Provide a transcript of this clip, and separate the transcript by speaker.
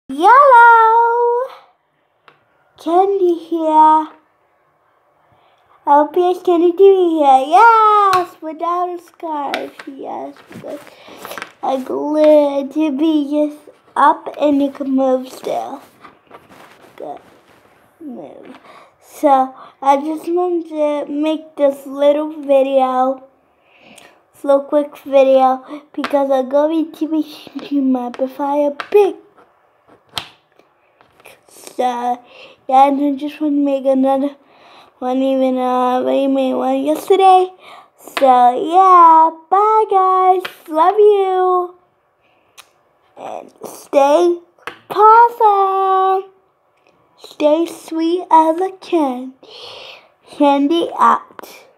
Speaker 1: Yellow! Candy here. LPS Candy TV here. Yes! Without a scarf. Yes. Because I glad to be just up and you can move still. Good. Move. So, I just wanted to make this little video. Slow quick video because I'm going to be shooting my Fire Pig. So yeah, and I just want to make another one, even I made one yesterday. So yeah, bye guys, love you, and stay awesome, stay sweet as a candy. Candy out.